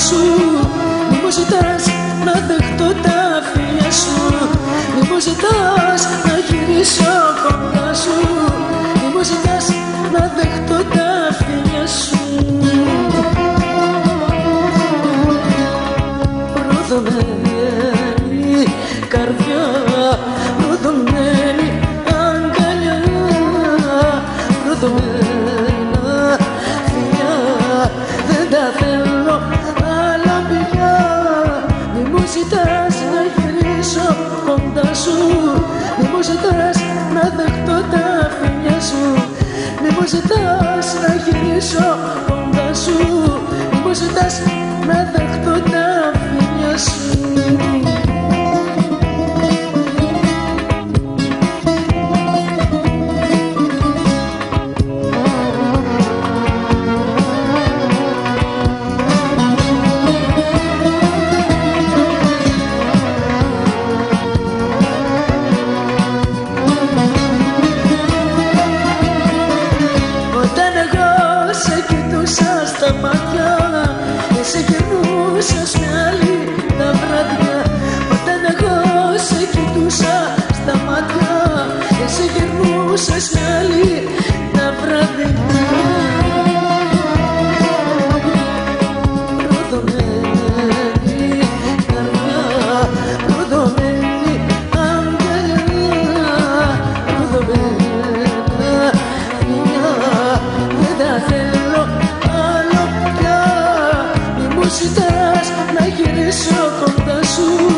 σου. Μη μου ζητάς να δεχτώ τα φιλιά σου. Μη μου ζητάς να γυρίσω κοντά σου. Μη μου ζητάς να δεχτώ τα φιλιά σου. Προδομένη καρδιά, προδομένη αγκαλιά, προδομένα φιλιά, δεν τα θέλω άλλα πια. Μη μου ζητάς να γυρίσω κοντά σου. Μη μου ζητάς να δεχτώ τα φιλιά σου. Μη μου ζητάς να γυρίσω κοντά σου. Μη μου ζητάς να δεχτώ τα φιλιά σου. Όταν εγώ σε κοιτούσα στα μάτια, εσύ γυρνούσες με άλλη τα βράδια. Όταν εγώ σε κοιτούσα στα μάτια, εσύ γυρνούσες με άλλη τα βράδια. Προδομένη καρδιά, προδομένη αγκαλιά, προδομένα φιλιά, δεν τα θέλω άλλο πια. Μη μου ζητάς να γυρίσω κοντά σου.